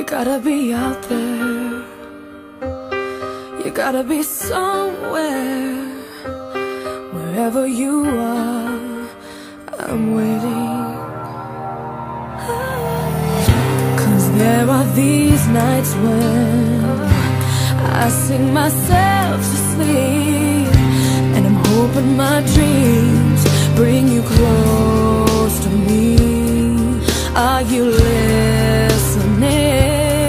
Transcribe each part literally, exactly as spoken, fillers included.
gotta be out there. You gotta be somewhere. Wherever you are, I'm waiting. 'Cause there are these nights when I sing myself to sleep, and I'm hoping my dreams bring you close to me. Are you listening?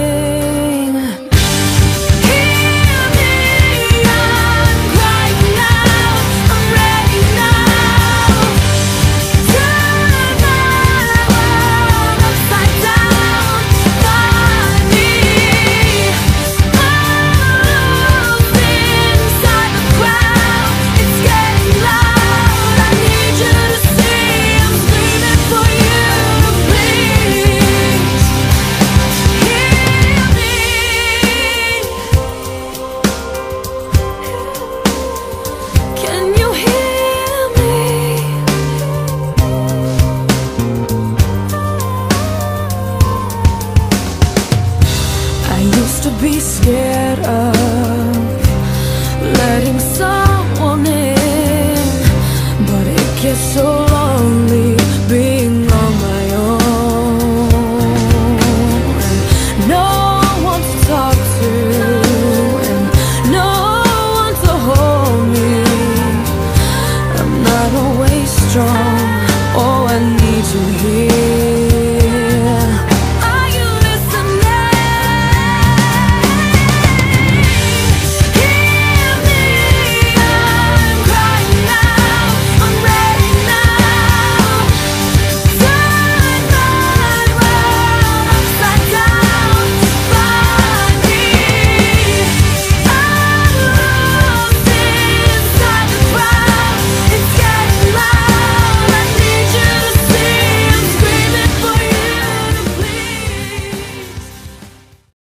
Be scared of letting someone in, but it gets so lonely being on my own, and no one to talk to, and no one to hold me. I'm not always strong. Oh, I need you here.